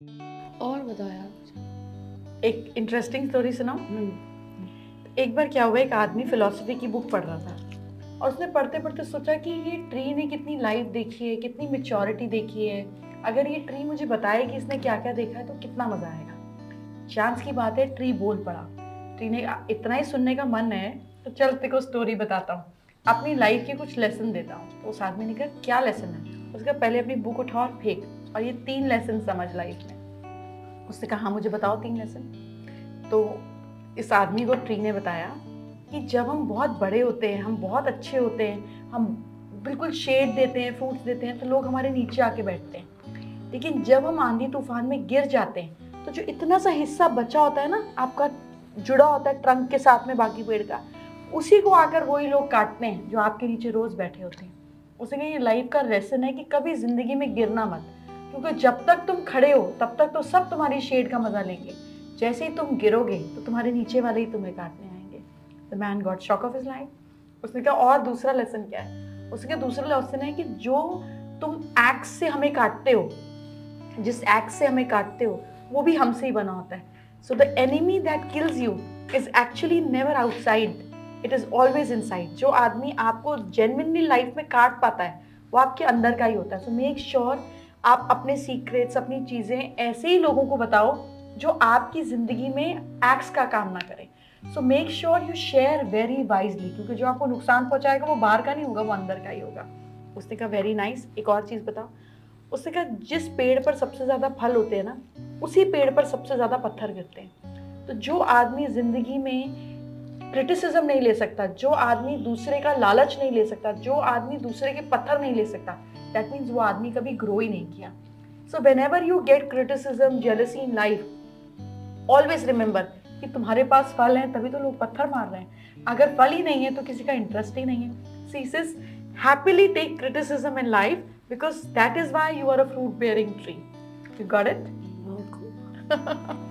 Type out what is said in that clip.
और बताओ यार। एक इंटरेस्टिंग स्टोरी सुनाऊं। एक बार क्या हुआ, एक आदमी फिलॉसफी की बुक पढ़ रहा था और उसने पढ़ते पढ़ते सोचा कि ये ट्री ने कितनी लाइफ देखी है, कितनी मेच्योरिटी देखी है। अगर ये ट्री मुझे बताए कि इसने क्या क्या देखा है तो कितना मजा आएगा। चांस की बात है, ट्री बोल पड़ा। ट्री ने इतना ही सुनने का मन है तो चल तेरे को स्टोरी बताता हूँ, अपनी लाइफ के कुछ लेसन देता हूँ। तो उस आदमी ने कहा क्या लेसन है? उसका पहले अपनी बुक उठा और फेंक, और ये 3 लेसन समझ लाइफ में। उसने कहा हाँ मुझे बताओ 3 लेसन। तो इस आदमी को ट्री ने बताया कि जब हम बहुत बड़े होते हैं, हम बहुत अच्छे होते हैं, हम बिल्कुल शेड देते हैं, फ्रूट्स देते हैं, तो लोग हमारे नीचे आके बैठते हैं। लेकिन जब हम आंधी तूफान में गिर जाते हैं तो जो इतना सा हिस्सा बचा होता है ना, आपका जुड़ा होता है ट्रंक के साथ में बाकी पेड़ का, उसी को आकर वही लोग काटते हैं जो आपके नीचे रोज बैठे होते हैं। उसे कहा ये लाइफ का लेसन है कि कभी जिंदगी में गिरना मत, क्योंकि जब तक तुम खड़े हो तब तक तो सब तुम्हारी शेड का मजा लेंगे। जैसे ही तुम गिरोगे तो तुम्हारे नीचे वाले ही तुम्हें काटने आएंगे। The man got shock of his life. उसने कहा और दूसरा लेसन क्या है? उसने कहा दूसरा लेसन है कि जो तुम एक्स से हमें काटते हो, जिस एक्स से हमें काटते हो वो भी हमसे ही बना होता है। So the enemy that kills you is actually never outside, it is always inside. जो आदमी आपको जेन्युइनली लाइफ में काट पाता है वो आपके अंदर का ही होता है। सो मेक श्योर आप अपने सीक्रेट्स, अपनी चीज़ें ऐसे ही लोगों को बताओ जो आपकी ज़िंदगी में एक्स का काम ना करें। So make sure you share very wisely, क्योंकि जो आपको नुकसान पहुंचाएगा वो बाहर का नहीं होगा, वो अंदर का ही होगा। उसने कहा वेरी नाइस, एक और चीज़ बताओ। उसने कहा जिस पेड़ पर सबसे ज़्यादा फल होते हैं ना, उसी पेड़ पर सबसे ज़्यादा पत्थर गिरते हैं। तो जो आदमी ज़िंदगी में क्रिटिसिज्म नहीं ले सकता, जो आदमी दूसरे का लालच नहीं ले सकता, जो आदमी दूसरे के पत्थर नहीं ले सकता, दैट मीन्स वो आदमी कभी ग्रो ही नहीं किया। So whenever you get criticism, jealousy in life, always remember कि तुम्हारे पास फल है तभी तो लोग पत्थर मार रहे हैं। अगर फल ही नहीं है तो किसी का इंटरेस्ट ही नहीं है। She says happily take criticism in life because that is why you are a fruit bearing tree. You got it?